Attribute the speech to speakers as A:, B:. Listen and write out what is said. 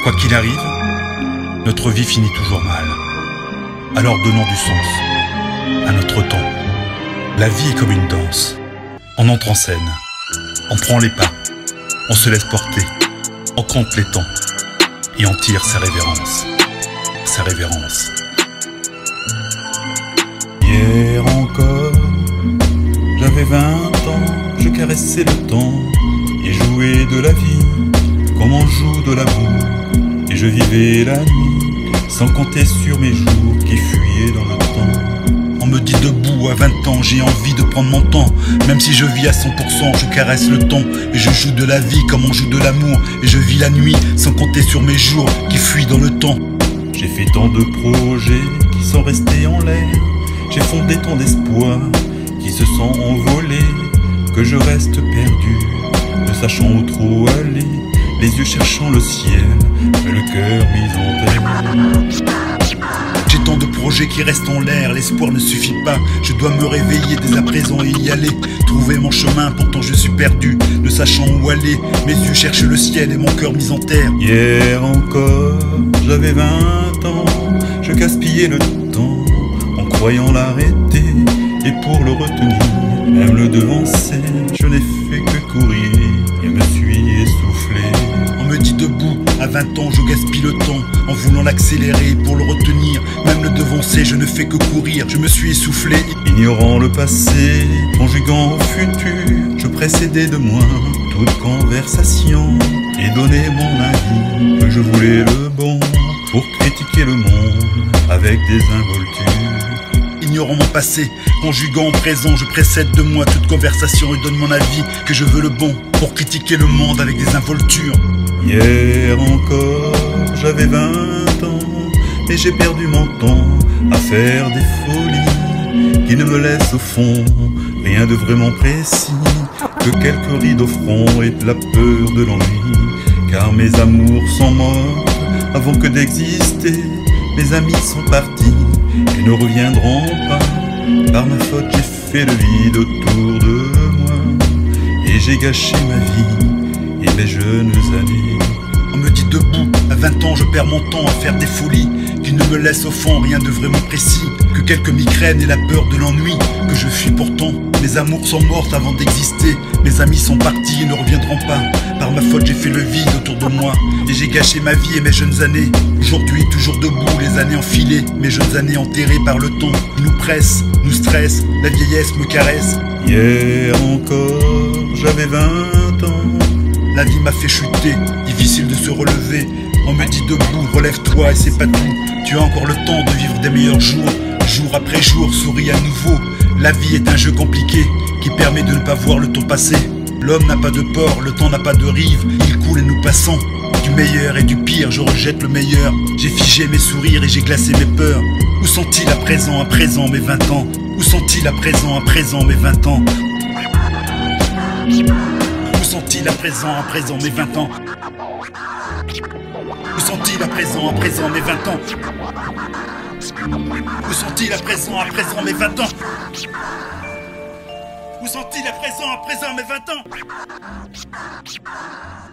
A: Quoi qu'il arrive, notre vie finit toujours mal. Alors donnons du sens à notre temps. La vie est comme une danse. On entre en scène, on prend les pas, on se laisse porter, on compte les temps et on tire sa révérence. Sa révérence. Hier encore, j'avais 20 ans, je caressais le temps et jouais de la vie comme on joue de l'amour. Et je vivais la nuit sans compter sur mes jours qui fuyaient dans le temps. On me dit debout à 20 ans, j'ai envie de prendre mon temps. Même si je vis à 100%, je caresse le temps. Et je joue de la vie comme on joue de l'amour. Et je vis la nuit sans compter sur mes jours qui fuient dans le temps. J'ai fait tant de projets qui sont restés en l'air. J'ai fondé tant d'espoirs qui se sont envolés, que je reste perdu, ne sachant où trop aller, les yeux cherchant le ciel, mais le cœur mis en terre. J'ai tant de projets qui restent en l'air, l'espoir ne suffit pas. Je dois me réveiller dès à présent et y aller, trouver mon chemin, pourtant je suis perdu, ne sachant où aller. Mes yeux cherchent le ciel et mon cœur mis en terre. Hier encore, j'avais 20 ans, je gaspillais le temps en croyant l'arrêter, et pour le retenir, même le devancer, je n'ai fait que courir et me suis essoufflé. On me dit debout, à 20 ans je gaspille le temps en voulant l'accélérer pour le retenir, même le devancer, je ne fais que courir, je me suis essoufflé. Ignorant le passé, conjuguant au futur, je précédais de moi toute conversation et donnais mon avis, que je voulais le bon pour critiquer le monde avec des involtures. Ignorant mon passé, conjuguant au présent, je précède de moi toute conversation et donne mon avis, que je veux le bon pour critiquer le monde avec des involtures. Hier encore, j'avais 20 ans et j'ai perdu mon temps à faire des folies qui ne me laissent au fond rien de vraiment précis, que quelques rides au front et de la peur de l'ennui, car mes amours sont morts avant que d'exister. Mes amis sont partis et ne reviendront pas. Par ma faute j'ai fait le vide autour de moi et j'ai gâché ma vie et mes jeunes années. On me dit debout, à 20 ans je perds mon temps à faire des folies qui ne me laissent au fond rien de vraiment précis, que quelques migraines et la peur de l'ennui que je fuis pourtant. Mes amours sont mortes avant d'exister, mes amis sont partis et ne reviendront pas. Par ma faute j'ai fait le vide autour de moi et j'ai gâché ma vie et mes jeunes années. Aujourd'hui toujours debout, les années enfilées, mes jeunes années enterrées par le temps. Ils nous pressent, nous stressent, la vieillesse me caresse. Hier encore, j'avais 20 ans, la vie m'a fait chuter, difficile de se relever. On me dit debout, relève-toi et c'est pas tout. Tu as encore le temps de vivre des meilleurs jours. Jour après jour, souris à nouveau. La vie est un jeu compliqué qui permet de ne pas voir le temps passer. L'homme n'a pas de port, le temps n'a pas de rive. Il coule et nous passons. Du meilleur et du pire, je rejette le meilleur. J'ai figé mes sourires et j'ai glacé mes peurs. Où sont-ils à présent mes 20 ans? Où sont-ils à présent mes 20 ans? Où sont-ils à présent mes 20 ans? Où sont-ils à présent mes 20 ans? Où sont-ils à présent mes 20 ans? Où sont-ils à présent mes 20 ans?